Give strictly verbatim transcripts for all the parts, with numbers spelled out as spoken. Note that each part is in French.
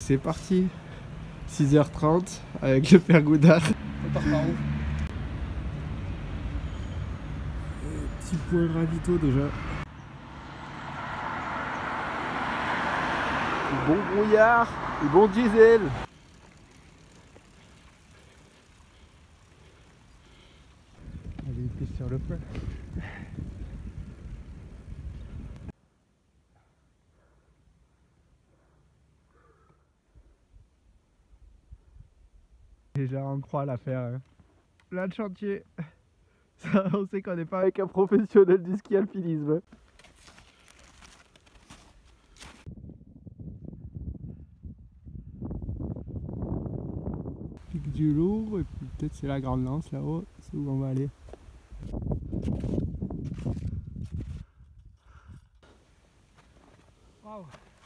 c'est parti. six heures trente avec le père Goudard. On part par où? Petit point ravito déjà. Bon brouillard, bon diesel. Allez, piste sur le plat. Déjà en croix à l'affaire. Hein. Là le chantier. Ça, on sait qu'on n'est pas avec un professionnel du ski alpinisme. Pic du lourd et puis peut-être c'est la grande lance là-haut, c'est où on va aller. Wow.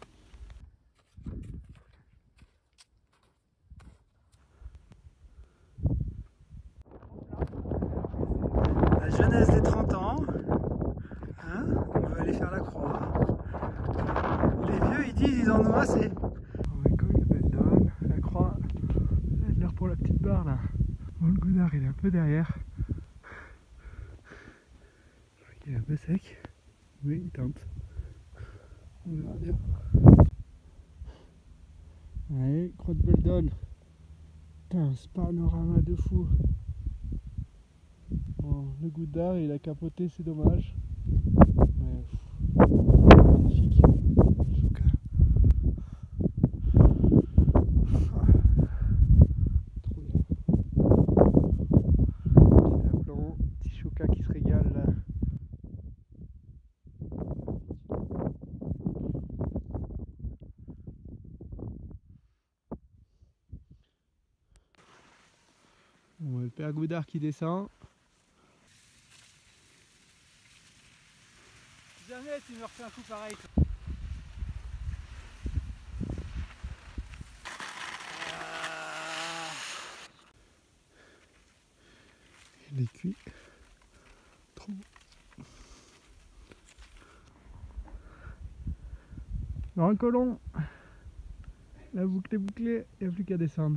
La jeunesse des trente ans, hein, on va aller faire la croix. Les vieux ils disent ils en ont assez. On va comme une belle donne, la croix, elle a l'air pour la petite barre là. Bon, le Goudard il est un peu derrière. Il est un peu sec, mais il tente. On verra bien. Allez, croix de Beldon. Putain, ce panorama de fou. Bon, le Goudard il a capoté, c'est dommage. Mais pff, magnifique. Chouka. Ah, trop bien. Petit aplomb, petit Chouka qui se régale là. Bon, le père Goudard qui descend. Jamais tu me refais un coup pareil. Ah. Il est cuit. Trop bon. Dans un colon. La boucle est bouclée, il n'y a plus qu'à descendre.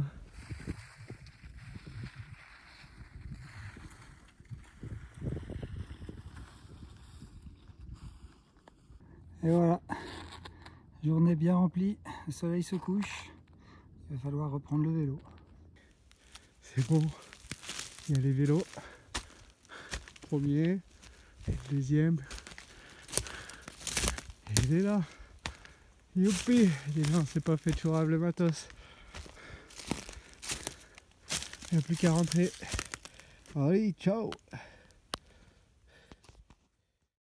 Et voilà, journée bien remplie, le soleil se couche, il va falloir reprendre le vélo. C'est bon, il y a les vélos, premier, et le deuxième, et il est là, youpi, déjà on s'est pas fait chourave le matos, il n'y a plus qu'à rentrer, allez ciao.